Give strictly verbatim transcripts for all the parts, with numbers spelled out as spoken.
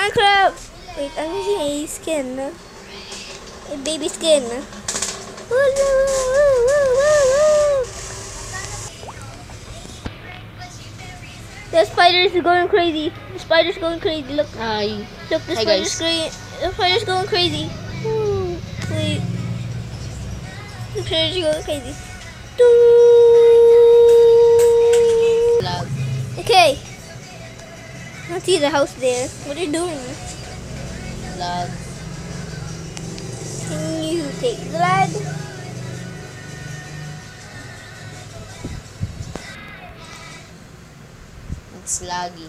Minecraft! Wait, I'm using a skin. A baby skin. The spider's going crazy. The spider's going crazy. Look. Hi. Look, the Hi, spider's guys. crazy. The spider's going crazy. Ooh, wait. The spider's going crazy. Lag. Okay. I see the house there. What are you doing? Lag. Can you take the lag? It's laggy.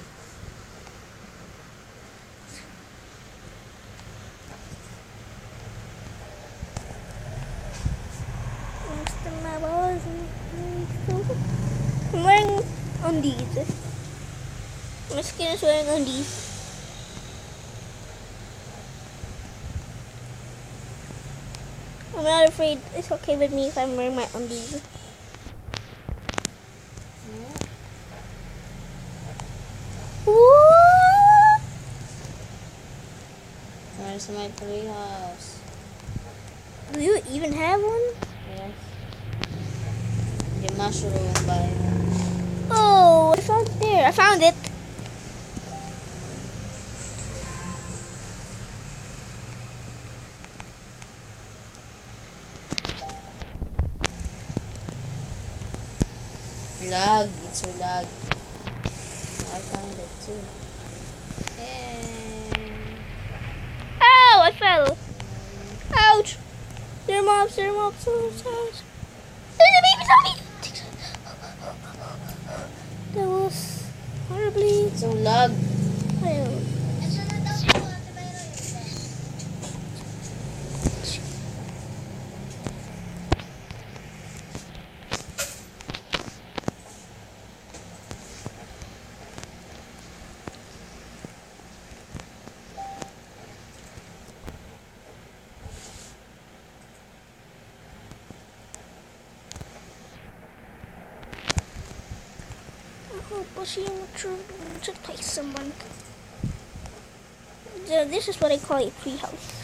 I'm wearing undies. My skin is wearing undies. I'm not afraid. It's okay with me if I'm wearing my undies. Woo! Where's my tree house? Do you even have one? Yes. The mushroom biome. Oh, it's out there. I found it. Lag. It's so lag. I found it too. Yay. Ow! I fell. Ouch! There are mobs. There are mobs. There's a baby zombie. That was horribly. It's so lag. Well, pushing through to place someone. Yeah, this is what I call a tree house.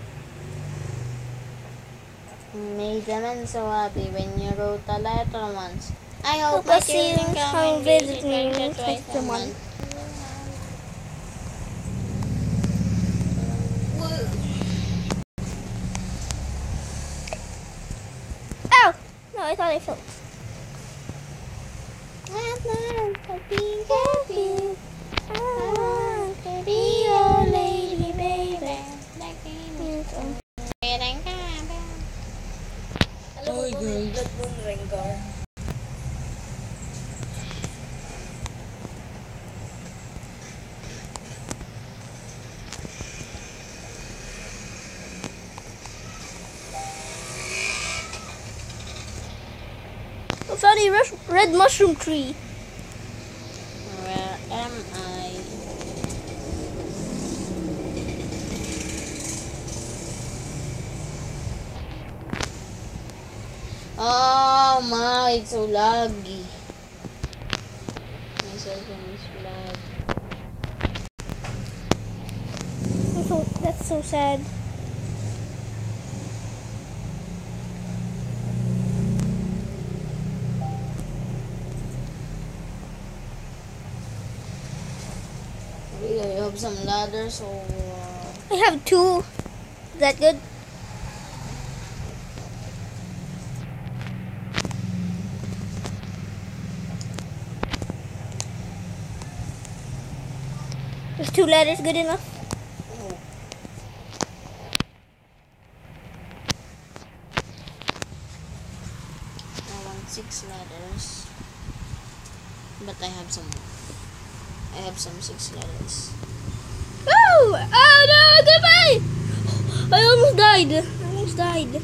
Made them so happy when you wrote a letter once. I hope Help my us see children come how and visit visit me me next twice a month. month. Ow! No, I thought I fell. I'm not being happy. I want to be your lady, baby. Oy, guys. I found a red, red mushroom tree. Where am I? Oh my, it's so laggy. My cell phone is lag. That's so, that's so sad. Really, you have some ladders or uh, I have two. Is that good? Is two ladders good enough? oh. I want six ladders. But I have some I have some six ladders. Oh! Oh no! Goodbye! I almost died. I almost died.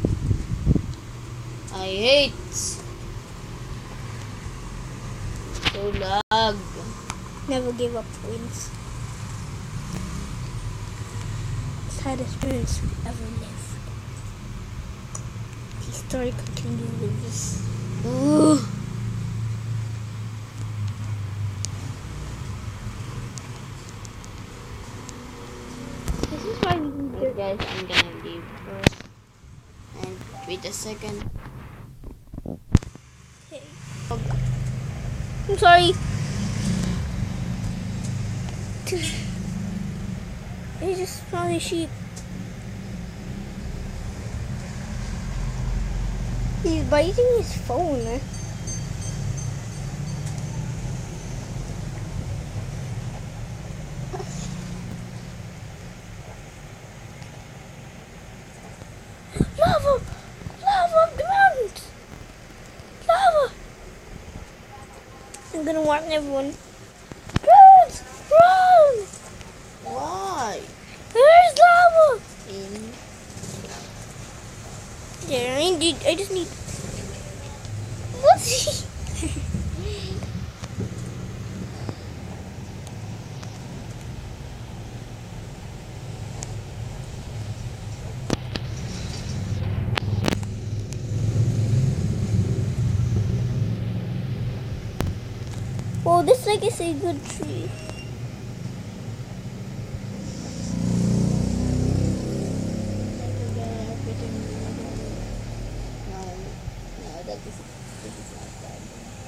I hate so lag. Never give up, twins. Saddest experience we ever lived. The story continues with this. Ooh. guys, I'm gonna leave first. And wait a second. Okay. I'm sorry. I just found a sheep. He's biting his phone. Lava! Lava ground! Lava! I'm gonna warn everyone. Run! Run! Why? There's lava! In There, I need. I just need. What's he? Well, this like is a good tree. no, no, that is this is not bad.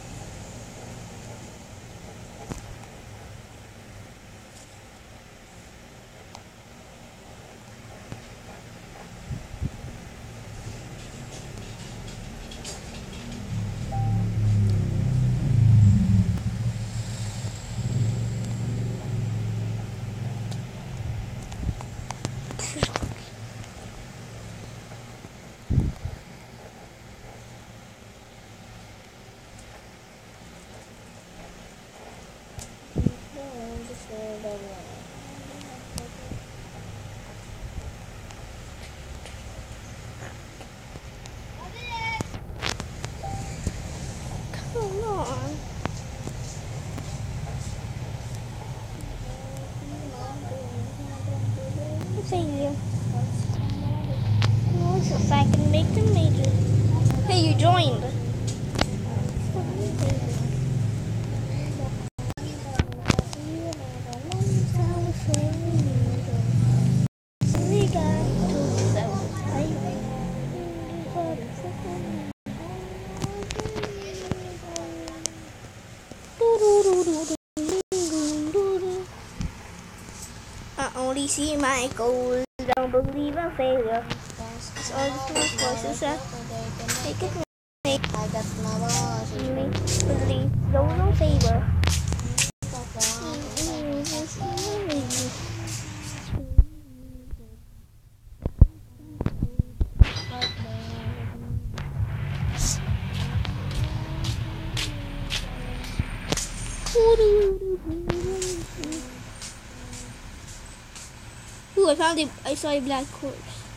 Come on. Failure. No, so I can make the major. Hey, you joined. We got I only see my goals. Don't believe in failure. It's all the small voices that make it make I got my me believe. No, no favor. Ooh, I found it. I saw a black horse.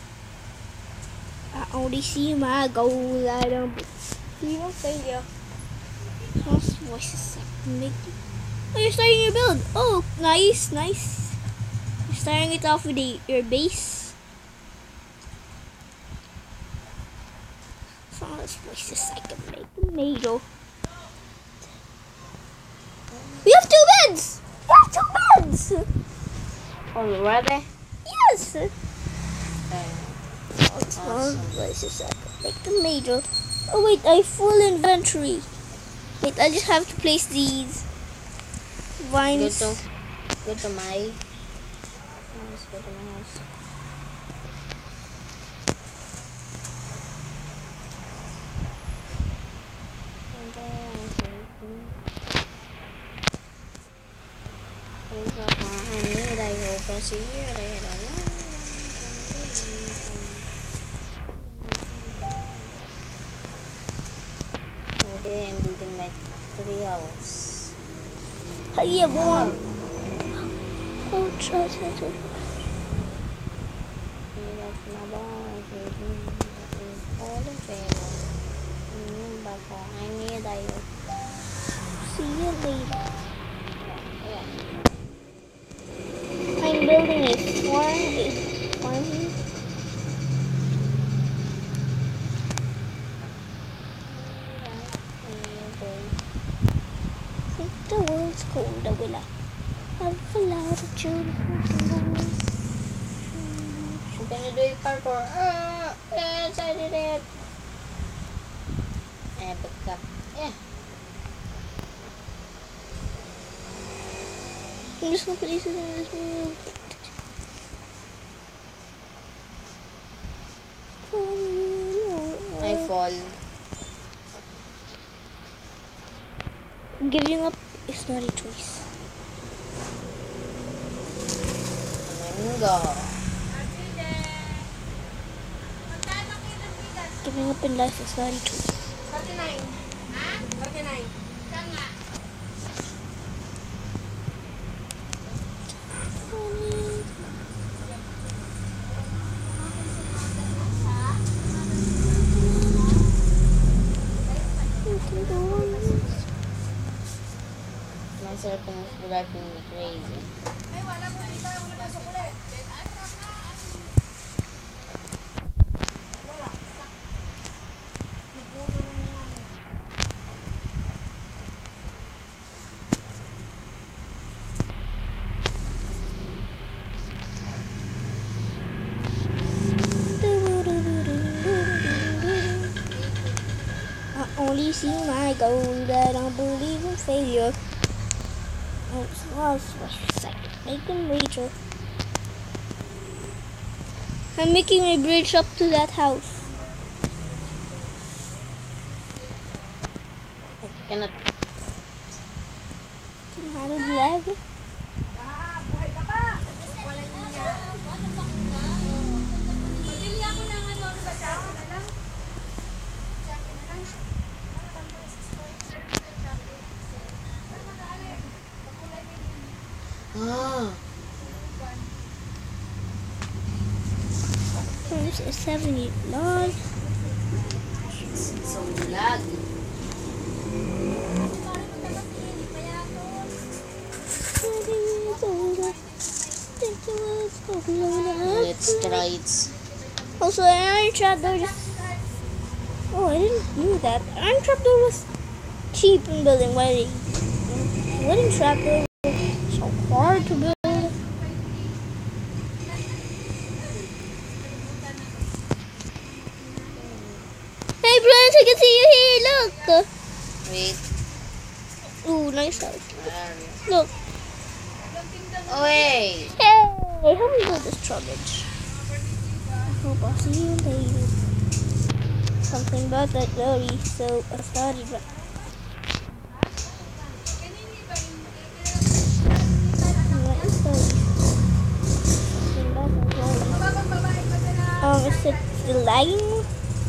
I only see my goal. I don't believe in failure. Small voices that make you. Oh, you're starting your build. Oh, nice, nice. You're starting it off with the, your base. Small voices I can make the major. We have two beds. We have two beds. already. Yes. Uh, Small awesome. voices I can make the major. Oh wait, I have full inventory. Wait, I just have to place these Go vines. to go to my let's go to my house. Ini đây hồ ca sĩ ở đây là okay, I'm building my tree house. Hey, everyone. Oh, try, try, try. Bà còn ai nghe đây rồi. See you later. I'm building a farm, a farm. I think the world's cold. I will have a lot of children. I'm gonna do it parkour. Uh, yes, I did it. I have a cup. Yeah. I'm just gonna put these in this room. I fall. Giving up is not a choice. Mango. Giving up in life is not a choice. forty-nine. Ha? forty-nine. Tama. My serpent is driving me crazy. Ay, wala mo dito. Wala pasok ulit. Wala. Nagbulo na naman. I only see my goal, I don't believe in failure. It's lost for a second. Make them Rachel. I'm making my bridge up to that house. I cannot. How to lag? Ah, buhay ka pa. Wala niya. Pabili ako ng ano, ano ba siya? Ano lang? Jacket na lang. Ah. There's a seventy log. It's so laggy. Let's try it. Also, an iron trapdoor just. Oh, I didn't know that. Iron trapdoor was cheap in building. Why did wooden trapdoor was so hard to build? Hey, friends, I can see you here. Look. Wait. Ooh, nice house. Where are you? Look. Oh, wait. Hey, help me build this trapdoor. I hope I'll see you later. Something about that glory, so I started. Right. What is that? Something about that glory. Um, is it still lagging?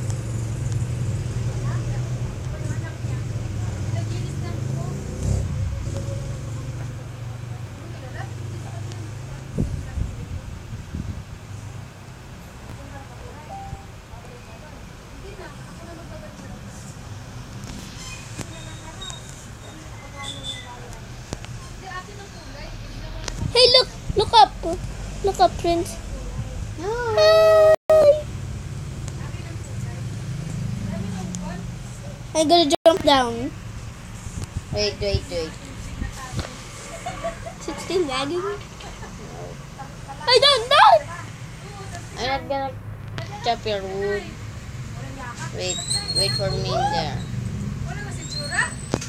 Hey, look! Look up! Look up, Prince. Hi! I'm gonna jump down. Wait, wait, wait. Is it still lagging? I don't know! I'm not gonna chop your wood. Wait, wait for me in there. Wala ba si Chura?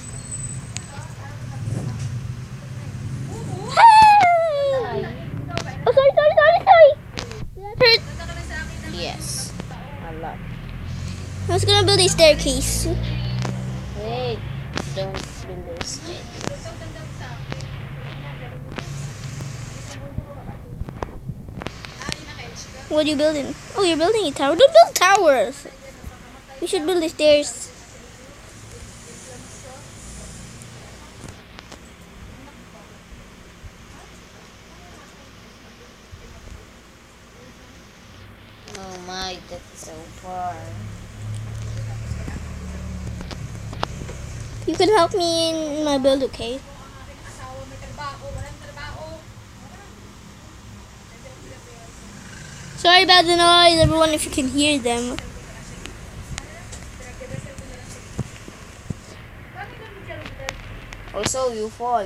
Hey! Oh, sorry, sorry, sorry, sorry! That hurt. Yes. A lot. I was gonna build a staircase. Wait. Don't build this yet. What are you building? Oh, you're building a tower. Don't build towers! We should build the stairs. Oh my, that's so far. You can help me in my build, okay? Asawa may trabaho, walang trabaho. Sorry about the noise, everyone, if you can hear them. Also, you fall.